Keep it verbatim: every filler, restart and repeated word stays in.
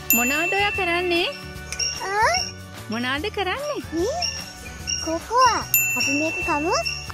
මොනවද ඔයා කරන්නේ? ආ මොනවද කරන්නේ? මේ කොකෝ අපි මේක කමු